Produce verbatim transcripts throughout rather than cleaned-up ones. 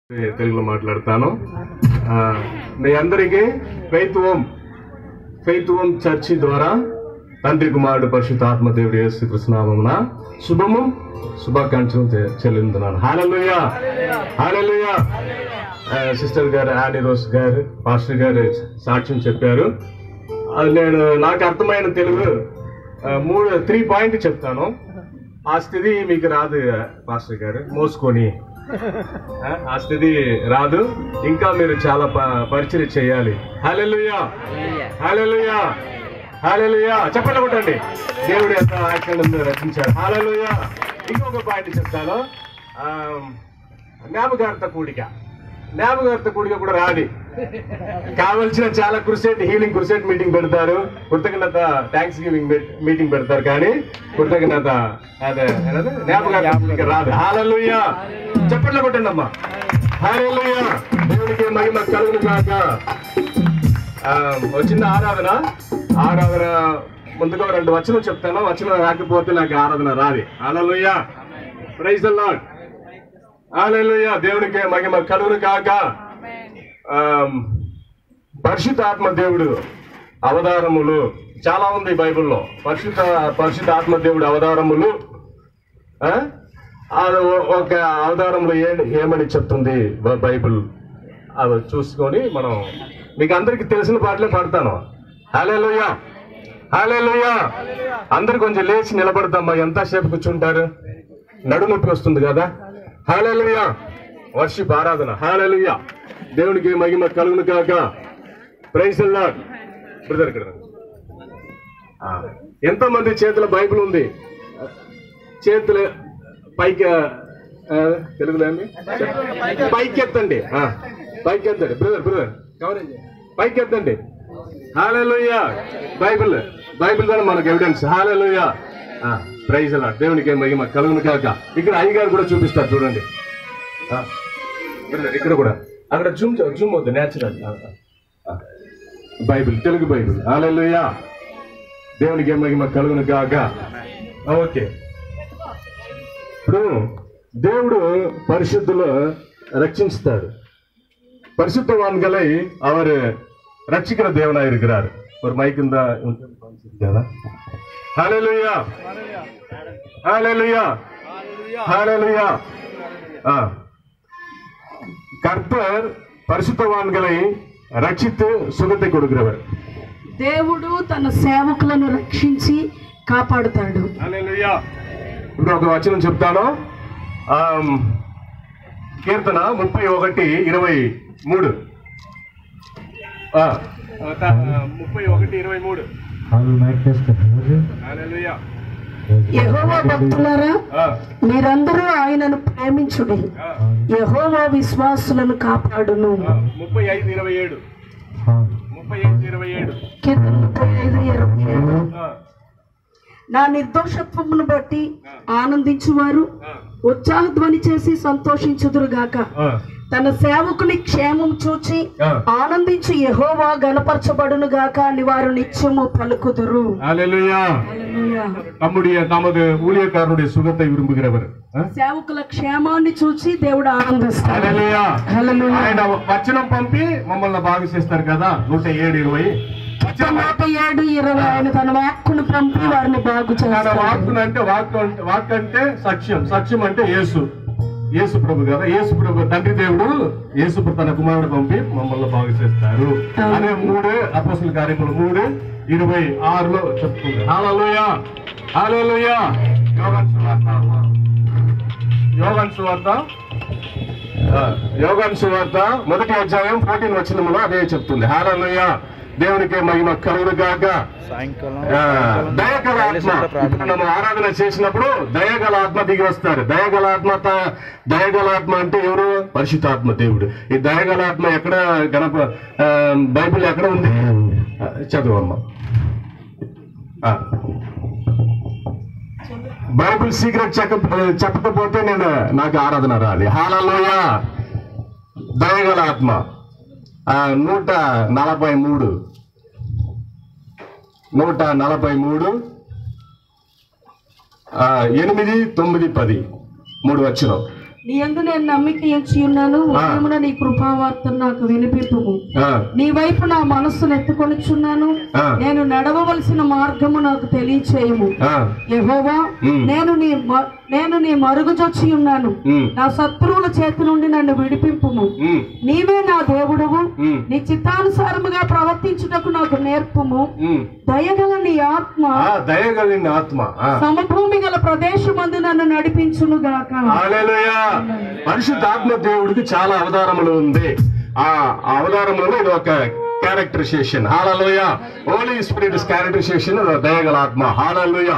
తెలుగులో మాట్లాడతాను. మీ అందరికీ faith home faith home church ద్వారా తండ్రి కుమారుడు పరిశుద్ధ ఆత్మదేవుడు యేసుక్రీస్తు నామమున శుభము శుభాకాంక్షలు చెల్లిస్తున్నాను. హల్లెలూయా హల్లెలూయా. సిస్టర్ గారు ఆని రోజ్ గారు పాస్టర్ గారు సాక్ష్యం చెప్పారు. నేను నాకు అర్థమైన తెలుగు మూడు త్రీ పాయింట్ చెప్తాను. ఆ స్థితి మీకు రాదు పాస్టర్ గారు, మోసుకొని ఆ స్థితి రాదు. ఇంకా మీరు చాలా పరిచయం చేయాలి. హల్లెలూయా హల్లెలూయా హల్లెలూయా. చెప్పండి కొట్టండి. దేవుడు ఎంత ఆజ్ఞలను రచించారు. హల్లెలూయా. ఇంకొక పాయింట్ చెప్తాను. జ్ఞాపకార్థ కూడిక జ్ఞాపకార్థ కూడిక కూడా రాది. కావలసిన చాలా క్రుసేట్ హీలింగ్ క్రుసేట్ మీటింగ్ పెడతారు, కృతజ్ఞత థ్యాంక్స్ గివింగ్ మీటింగ్ పెడతారు, కానీ కృతజ్ఞత అదే జ్ఞాపకార్థ కూడిక రాదు. హల్లెలూయా. చెప్పండి కొట్టండి అమ్మా. హల్లెలూయా. దేవునికి మహిమ కలుగును గాక. వచ్చిన ఆరాధన ఆరాధన ముందుగా రెండు వచనం చెప్తాను. వచనం రాకపోతే నాకు ఆరాధన రాది. Hallelujah. Praise the lord. Hallelujah. దేవునికి మహిమ కలుగును గాక. పరిశుద్ధ ఆత్మ దేవుడు అవతారములు చాలా ఉంది బైబిల్లో. పరిశుద్ధ పరిశుద్ధ ఆత్మ దేవుడు అవతారములు ఒక అవతారంలో ఏ ఏమని చెప్తుంది బైబిల్ అవి చూసుకొని మనం మీకు అందరికి తెలిసిన పాటలే పాడతాను. హల్లెలూయా హల్లెలూయా. అందరు కొంచెం లేచి నిలబడతామ్మా. ఎంతసేపు కూర్చుంటారు, నడుము నొప్పి వస్తుంది కదా. హల్లెలూయా. వర్షిప్ ఆరాధన. హల్లెలూయా. దేవునికి మహిమ కలుగును గాక. Praise the lord. బ్రదర్ ఇక్కడ ఎంతో మంది చేతుల బైబిల్ ఉంది. చేతులు పైకి తెలుగులో పైకి ఎత్తండి. పైకి ఎత్తండి బ్రదర్ బ్రదర్ పైకి ఎత్తండి. హల్లెలూయా. బైబిల్ బైబిల్ ద్వారా మనకు evidence. Hallelujah. Praise the lord. దేవునికి మహిమ కలుగును గాక. ఇక్కడ అయ్యగారు కూడా చూపిస్తారు చూడండి. ఇక్కడ కూడా అక్కడ జూమ్ జూమ్ అవుతుంది natural Bible Telugu Bible. Hallelujah. దేవునికి మహిమ కలుగును గాక. ఓకే. ఇప్పుడు దేవుడు పరిశుద్ధులు రక్షిస్తాడు. பரிசுத்தவான்களை அவர் ரட்சிக்கிற தேவனாய் இருக்கிறார். ஒரு மைக் இருந்தா ஹல்லேலூயா ஹல்லேலூயா ஹல்லேலூயா. கர்த்தர் பரிசுத்தவான்களை రక్షిத்து సుగతి కొడుకురవర్. దేవుడు తన సేవకులను రక్షించి కాపాడుతాడు. హల్లెలూయా. ఇప్పుడు ఒక వచనం చెప్తాను. కీర్తన ముప్పై ఒకటి ఇరవై మూడు ముప్పై ఒకటి ఇరవై మూడు. యెహోవా భక్తులారా, మీరందరూ ఆయనను ప్రేమించుడి. యెహోవా విశ్వాసులను కాపాడును. ముప్పై ఐదు ఇరవై ఏడు ముప్పై ఐదు ఇరవై ఏడు కీర్తన ముప్పై ఐదు ఇరవై ఏడు. నా నిర్దోషత్వమును బట్టి ఆనందించువారు ఉత్సాహధ్వని చేసి సంతోషించుదురుగాక. తన సేవకుని క్షేమం చూచి ఆనందించి యెహోవా గణపరచబడును గాక అని వారు నిత్యము పలుకుదురు. హల్లెలూయా. తమ్ముడి తమదు ఊழிయకారుడి సుగత విరుంబుగిరవరు. సేవకుల క్షేమాన్ని చూసి దేవుడు ఆనందిస్తాడు. హల్లెలూయా. హల్లెలూయా. ఆయన వచనం పంపి మమ్మల్ని బాగు చేస్తారు కదా. నూట ఏడు ఇరవై నూట ఏడు ఇరవై ఆయన తన వాక్కును పంపి వారిని బాగు చేస్తాడు. వాక్కును అంటే వాక్కు వాక్ అంటే సాక్ష్యం, సాక్ష్యం అంటే యేసు యేసు ప్రభు కదా. యేసు ప్రభు తండ్రి దేవుడు యేసు తన కుమారుడు పంపి మమ్మల్ని బాగు చేస్తారు అనే మూడు అపోస్తల కార్యములు మూడు ఇరవై ఆరులో చెప్తుంది. హల్లెలూయా హల్లెలూయా. యోహాను సువార్త యోహాను సువార్త యోహాను సువార్త మొదటి అధ్యాయం పదిహేను వచనములో అదే చెప్తుంది. హల్లెలూయా. దేవునికి మహిమ కలుగును గాక. దయగల ఆత్మ. ఇప్పుడు మనం ఆరాధన చేసినప్పుడు దయగల ఆత్మ దిగి వస్తారు. దయగల ఆత్మ దయగల ఆత్మ అంటే ఎవరు? పరిశుద్ధాత్మ దేవుడు. ఈ దయగల ఆత్మ ఎక్కడ గణప బైబిల్ ఎక్కడ ఉంది? చదువమ్మ. బైబిల్ సీక్రెట్ చెక్క చెప్పకపోతే నేను నాకు ఆరాధన రాలి. హల్లెలూయా. దయగల ఆత్మ నూట నలభై మూడు నూట నలభై మూడు ఎనిమిది తొమ్మిది పది మూడు వచ్చిన నీ యందు నేను నమ్మిక ఉంచి ఉన్నాను. ఉదయమున నీ కృపావార్తను నాకు వినిపింపుము. నీ వైపు నా మనస్సును ఎత్తుకొనిచున్నాను. నేను నడవవలసిన మార్గము నాకు తెలియచేయము. యెహోవా, నేను నీ నేను నీ మరుగుజొచ్చి ఉన్నాను. నా శత్రువుల చేతి నుండి నన్ను విడిపింపుము. నీవే నా దేవుడవు. నీ చిత్తానుసారముగా ప్రవర్తించుటకు నాకు నేర్పుము. దయగల నీ ఆత్మ దయగల నీ ఆత్మ సమభూమి గల ప్రదేశమందు నన్ను నడిపించును గాక. హల్లెలూయా. పరిశుద్ధాత్మ దేవుడికి చాలా అవతారములు ఉంది. ఆ అవతారములలో ఇది ఒక characterization. Hallelujah. Holy spirit characterization దయగల ఆత్మ. Hallelujah.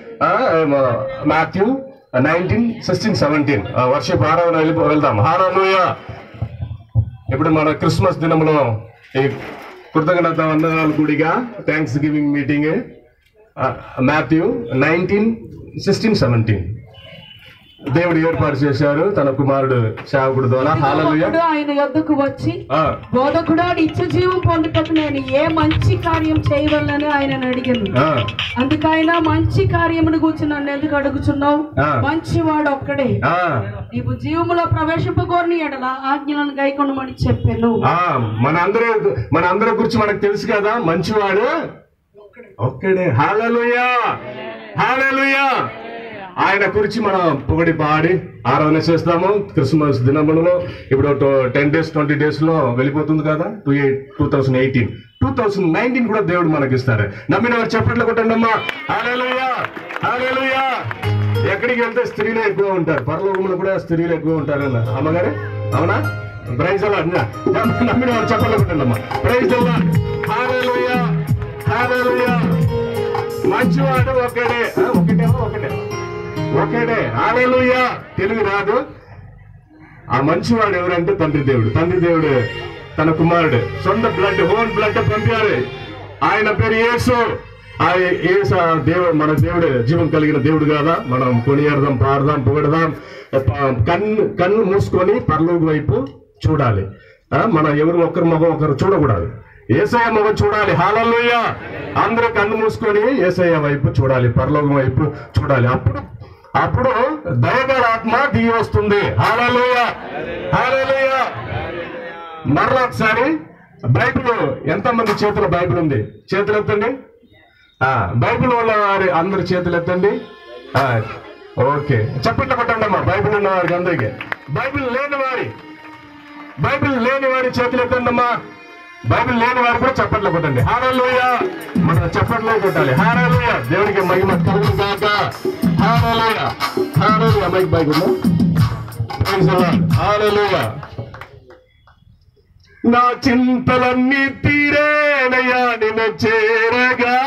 Matthew nineteen sixteen seventeen వర్షపు ఆరాధన వెళ్ళి వెళ్దాం. హల్లెలూయా. ఇప్పుడు మన క్రిస్మస్ దినంలో ఈ కృతజ్ఞత వందనాల గుడిగా thanksgiving meeting Matthew nineteen sixteen seventeen దేవుడు ఏర్పాటు చేశారు తన కుమారుడు సేవకుడు ద్వారా. హల్లెలూయా. ఆయన యొద్దకు వచ్చి, బోధకుడా, నిత్య జీవం పొందుటకు నేను ఏ మంచి కార్యం చేయవలనని ఆయన అడిగాను. అందుకైనా మంచి కార్యమును గురించి నన్ను ఎందుకు అడుగుచున్నావు? మంచివాడు ఒక్కడే. నీవు జీవములో ప్రవేశింపగోరని ఎడల ఆజ్ఞలను గైకొనమని చెప్పాను. మన అందరి మన అందరి గురించి మనకు తెలుసు కదా, మంచివాడు ఒక్కడే. హల్లెలూయా. హల్లెలూయా. ఆయన గురించి మనం పొగడి పాడి ఆరాధన చేస్తాము. క్రిస్మస్ దినములలో ఇప్పుడు టెన్ డేస్ ట్వంటీ డేస్ లో వెళ్ళిపోతుంది కదా. Two eight two thousand eighteen two thousand nineteen కూడా దేవుడు మనకి ఇస్తారు. నమ్మిన వారు చెప్పట్లు కొట్టండమ్మా. హల్లెలూయా. హల్లెలూయా. ఎక్కడికి వెళ్తే స్త్రీలే ఎక్కువ ఉంటారు. పరలోకములో కూడా స్త్రీలు ఎక్కువ ఉంటారు అమ్మగారు. అవునా? ప్రైజ్ అలా నమ్మిన వారు చెప్పట్లు కొట్టండమ్మా. ప్రైజ్ అలా. హల్లెలూయా. హల్లెలూయా. మంచివాడు ఒకడే. ఒకటేమో ఒకటే ఒకటే. హల్లెలూయా. తెలుగు రాదు. ఆ మంచివాడు ఎవరంటే తండ్రి దేవుడు. తండ్రి దేవుడు తన కుమారుడు సొంత బ్లడ్ ఓన్ బ్లడ్ పంపారు. ఆయన పేరు యేసు. ఆ యేసు దేవుడు, మన దేవుడు జీవం కలిగిన దేవుడు కదా. మనం కొనియాడదాం, పాడదాం, పొగడదాం. కన్ను కన్ను మూసుకొని పరలోక వైపు చూడాలి. మనం ఎవరు ఒకరి ముఖం ఒకరు చూడకూడదు. యేసయ్య ముఖం చూడాలి. హల్లెలూయా. అందరూ కన్ను మూసుకొని యేసయ్య వైపు చూడాలి, పరలోకం వైపు చూడాలి. అప్పుడు అప్పుడు దయగల ఆత్మ దిగి వస్తుంది. హల్లెలూయా. హల్లెలూయా. మరలా ఒకసారి బైబిల్ ఎంతమంది చేతుల బైబిల్ ఉంది? చేతులు ఎత్తండి. బైబిల్ ఉన్న వారి అందరి చేతులు ఎత్తండి. ఓకే, చప్పట్లు కొట్టండి అమ్మా బైబిల్ ఉన్న వారికి అందరికీ. బైబిల్ లేని వారి బైబిల్ లేని వారి చేతులు ఎత్తండి అమ్మా. బైబిల్ లేని వారు కూడా చప్పట్లు కొట్టండి. హల్లెలూయా. మనం చప్పట్లో కొట్టాలి. హల్లెలూయా. దేవుడికి మహిమ కలుగును గాక. హల్లెలూయా. హల్లెలూయా. మైక్ బైక్ ఉందా? Praise the lord. హల్లెలూయా. నా చింతలన్నీ తీరేనయ్యా నిన్ను చేరగా,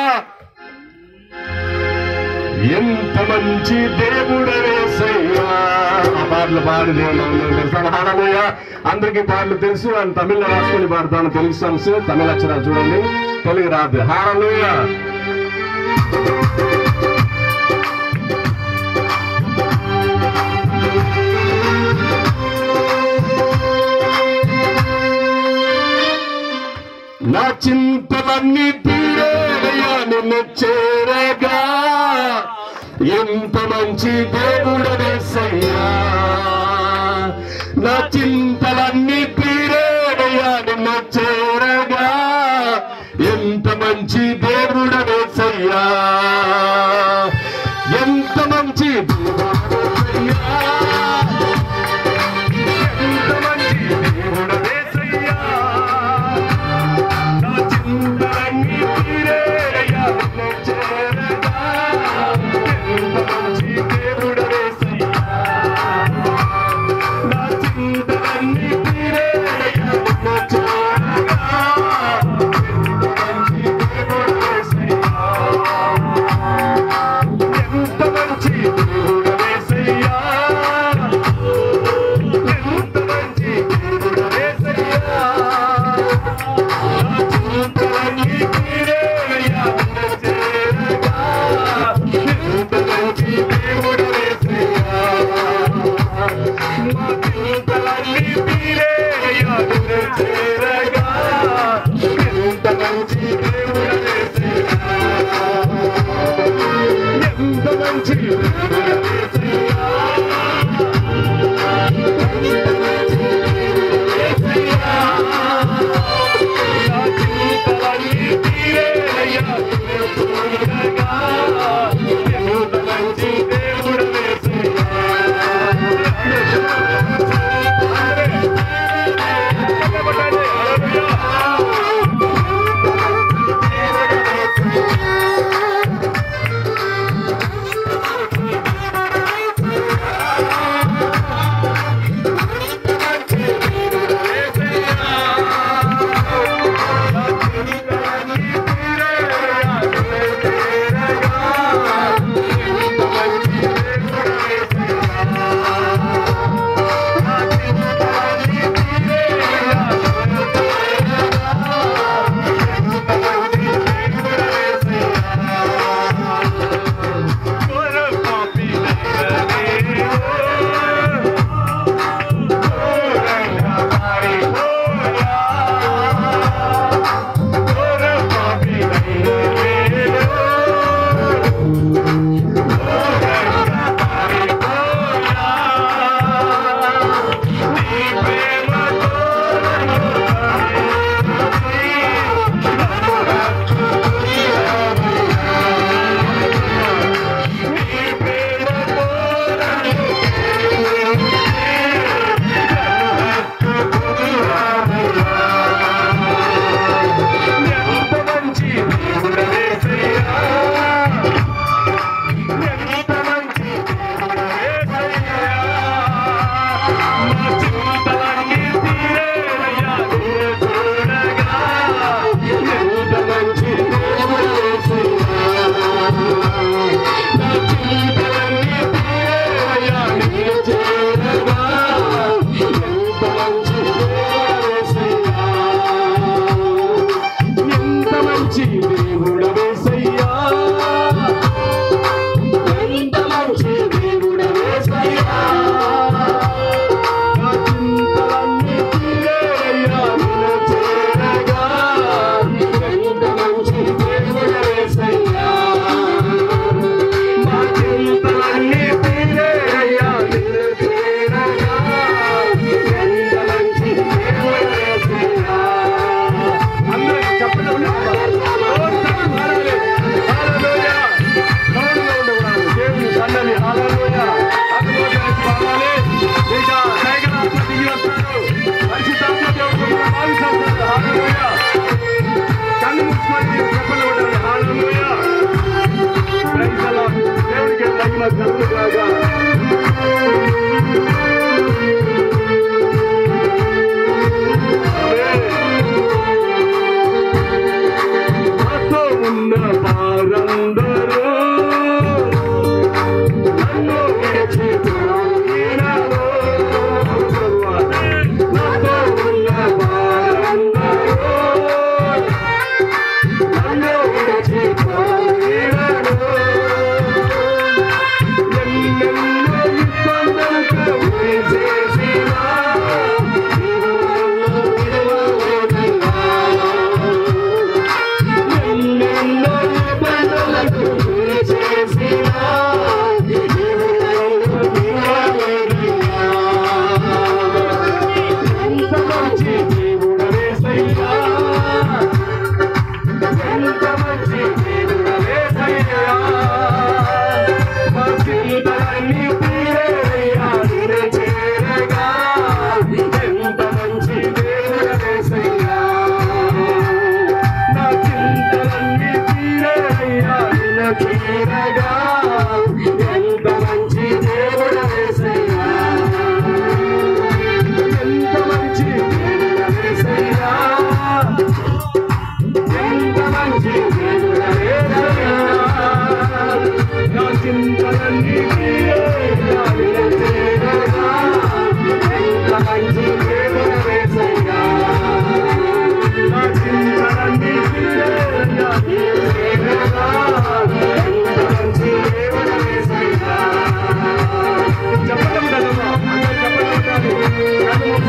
ఎంత మంచి దేవుడేసయ్యా. ఆ పాటలు పాడి దేవుడు. హల్లెలూయా. అందరికీ పాటలు తెలుసు. అని తమిళ్లో రాసుకొని పాడతాను. తెలుగు సాంగ్స్ తమిళ అక్షరాలు చూడండి, తెలుగు రాదు. హల్లెలూయా. నా చింతలన్నీ తీరేనయ్యా నిన్ను చేరగా, ఎంత మంచి దేవుడేసయ్యా. నా చింతలన్నీ తీరేనయ్యా నిన్ను చేరగా, ఎంత మంచి దేవుడేసయ్యా. ఎంత మంచి దేవుడేసయ్యా. ఎంత మంచి దేవుడేసయ్యా. నా చింతలన్నీ తీరేనయ్యా నిన్ను చేరగా, ఎంత మంచి దేవుడేసయ్యా. నా చింతలన్నీ తీరే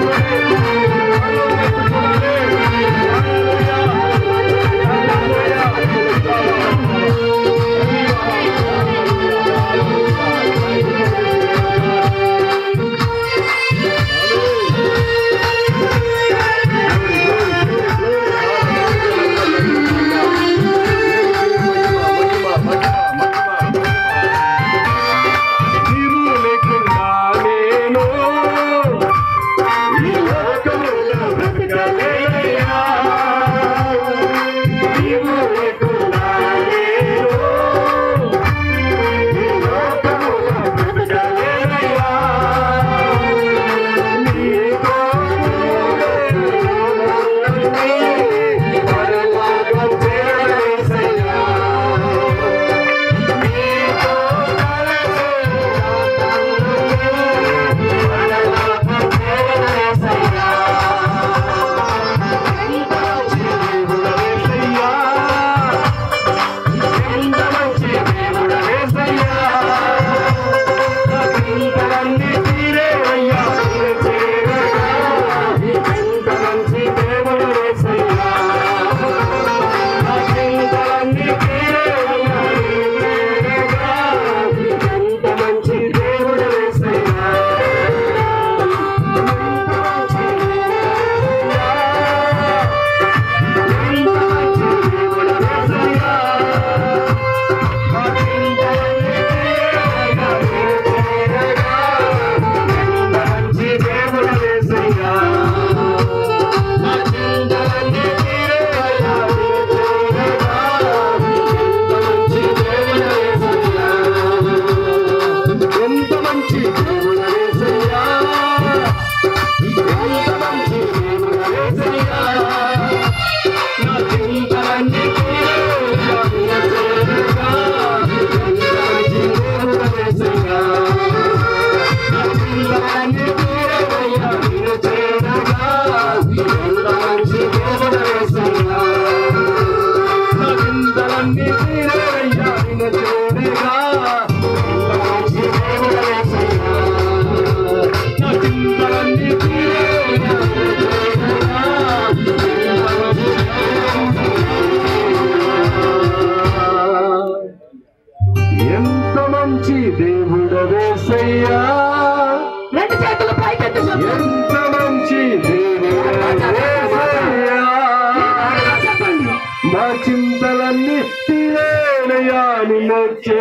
చింతలన్నీ తీరేనయ్యా నిన్ను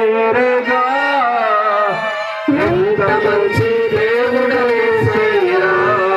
చేరగా ఎంత మంచి దేవుడు యేసయ్యా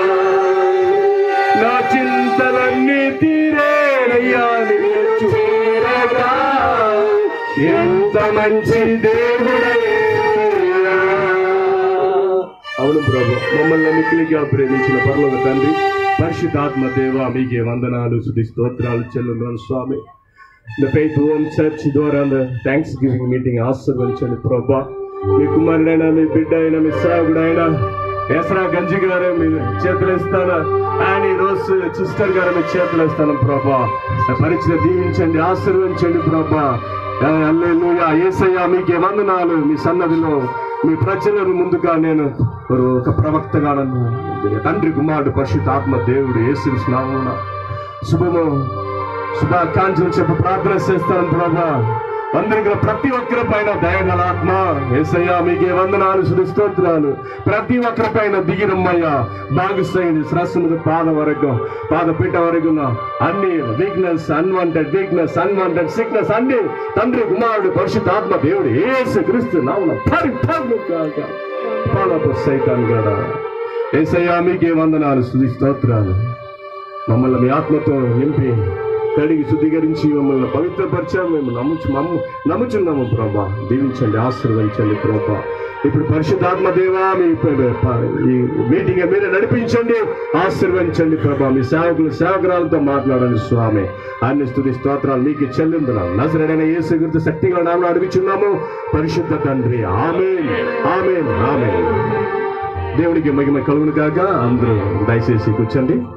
నా చింతలన్నీ తీరేనయ్యా నిన్ను చేరగా ఎంత మంచి దేవుడు యేసయ్యా. అవును ప్రభు, మమ్మల్ని మిక్కిలిగా ప్రేమించిన పరలోక తండ్రి, పరిశుద్ధాత్మ దేవ, మీకే వందనాలు స్తుతి స్తోత్రాలు చెల్లున్నాను స్వామి. The Faith Home Church ద్వారా థ్యాంక్స్ గివింగ్ మీటింగ్ ఆశీర్వదించండి ప్రభా. మీ కుమారుడైనా, మీ బిడ్డ అయినా, మీ సేవకుడైనా ఎస్రా గంజి గారు మీ చేతులు ఇస్తాను, ఆయన ఈ రోజు సిస్టర్ గారు మీ చేతులు ఇస్తాను ప్రభా. పరిచయం దీవించండి, ఆశీర్వదించండి ప్రభా. హల్లెలూయా. యేసయ్యా మీకే వందనాలు. మీ సన్నదిలో మీ ప్రజలను ముందుగా నేను ఒక ప్రవక్తగా నన్ను తండ్రి కుమారుడు పరిశుద్ధాత్మ దేవుడు యేసు నామమున శుభము శుభాకాంక్షలు చెప్పి ప్రార్థన చేస్తాను ప్రభా. అందరికీ ప్రతి ఒక్కరి పైన దయగల ఆత్మ యేసయ్యా మీకే వందనాలు స్తుతి స్తోత్రాలు. ప్రతి ఒక్కరి పైన దిగిరమ్మయ్యా, బాగుసైంది శ్రస్సును పాద వరకు పాద పీఠ వరకు అన్ని weakness, unwanted weakness, unwanted sickness అన్ని తండ్రి కుమారుడు పరిశుద్ధాత్మ దేవుడు యేసు క్రీస్తు నామమున పరిపూర్ణ కాక పాలపు సైతాన్ గడా. యేసయ్యా మీకే వందనాలు స్తుతి స్తోత్రాలు. మమ్మల్ని మీ ఆత్మతో నింపి కడిగి శుద్ధీకరించి మమ్మల్ని పవిత్రపరిచాము. మేము నమ్ముచు మమ్మ నమ్ముచున్నాము ప్రభా. దీవించండి, ఆశీర్వదించండి ప్రభా. ఇప్పుడు పరిశుద్ధాత్మ దేవా మీ ఈ మీటింగ్ మీరే నడిపించండి, ఆశీర్వదించండి ప్రభా. మీ సేవకులు సేవకురాలతో మాట్లాడండి స్వామి. అన్ని స్తుతి స్తోత్రాలు మీకు చెల్లిందున్నాం. నజరేయుడైన యేసు క్రీస్తు శక్తిగల నామమున అడుగుచున్నాము పరిశుద్ధ తండ్రి. ఆమేన్, ఆమేన్, ఆమేన్. దేవునికి మహిమ కలుగును గాక. అందరూ దయచేసి కూర్చోండి.